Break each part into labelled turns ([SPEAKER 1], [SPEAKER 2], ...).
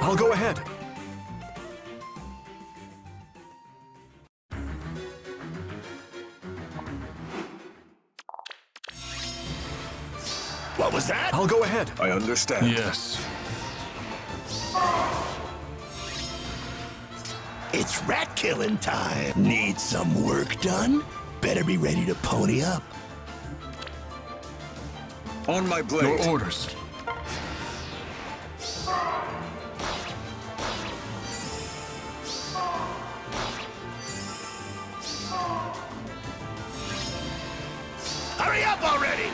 [SPEAKER 1] I'll go ahead.
[SPEAKER 2] What was that?
[SPEAKER 1] I'll go ahead.
[SPEAKER 3] I understand.
[SPEAKER 1] Yes.
[SPEAKER 2] It's rat killing time. Need some work done? Better be ready to pony up.
[SPEAKER 3] On my blade.
[SPEAKER 1] Your orders.
[SPEAKER 2] Hurry up already!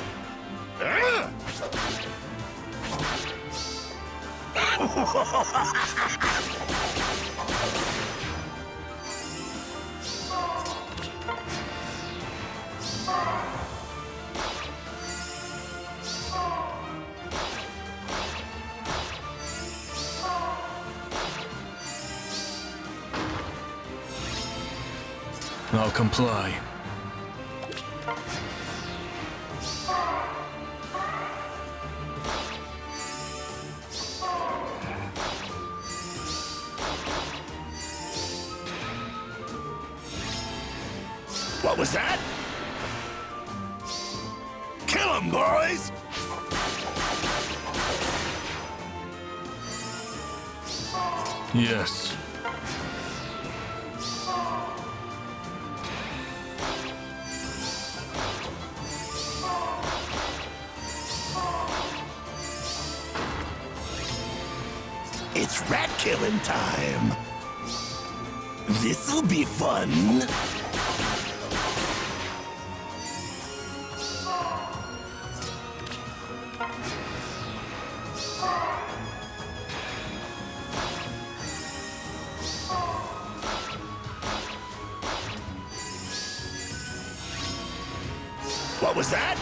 [SPEAKER 1] I'll comply.
[SPEAKER 2] What was that? Kill 'em, boys!
[SPEAKER 1] Yes.
[SPEAKER 2] It's rat killing time. This'll be fun. What was that?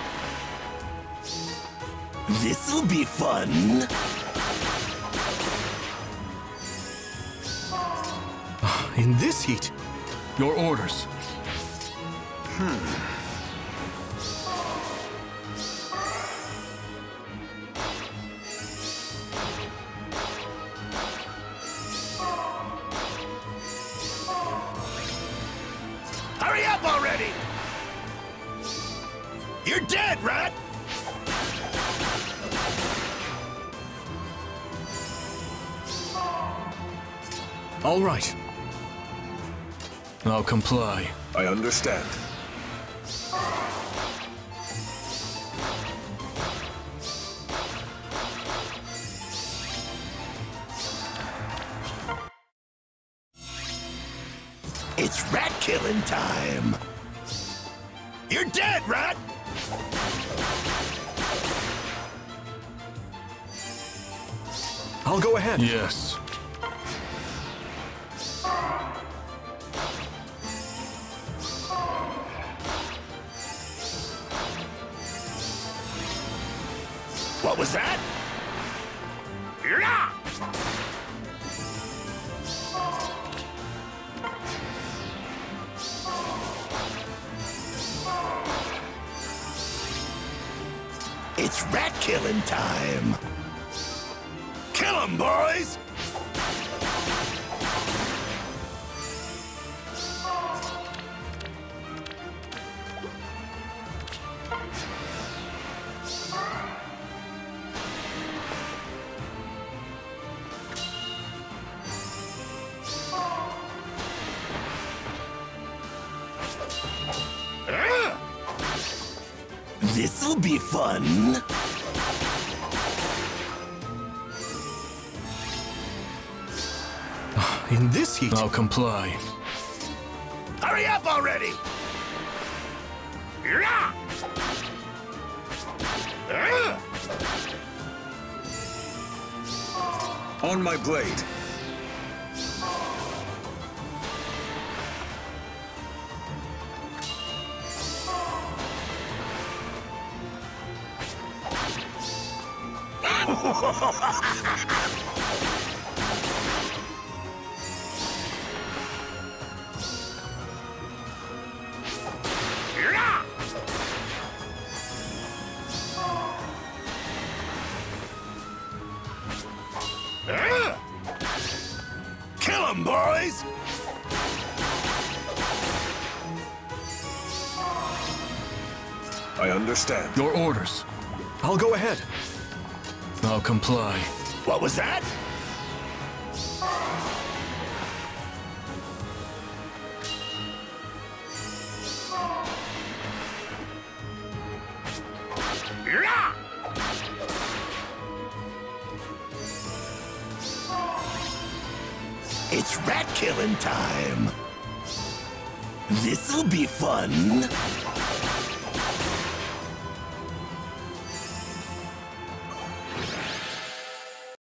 [SPEAKER 2] This'll be fun.
[SPEAKER 1] In this heat? Your orders.
[SPEAKER 2] Hurry up already! You're dead, rat!
[SPEAKER 1] All right. I'll comply.
[SPEAKER 3] I understand.
[SPEAKER 2] It's rat killing time. You're dead, rat!
[SPEAKER 1] I'll go ahead. Yes.
[SPEAKER 2] What was that? Yeah! It's rat killing time. Kill 'em, boys! This'll be fun.
[SPEAKER 1] In this heat? I'll comply.
[SPEAKER 2] Hurry up already! Yeah!
[SPEAKER 3] On my blade.
[SPEAKER 2] Kill him, boys!
[SPEAKER 3] I understand.
[SPEAKER 1] Your orders. I'll go ahead. I'll comply.
[SPEAKER 2] What was that? It's rat killing time. This'll be fun.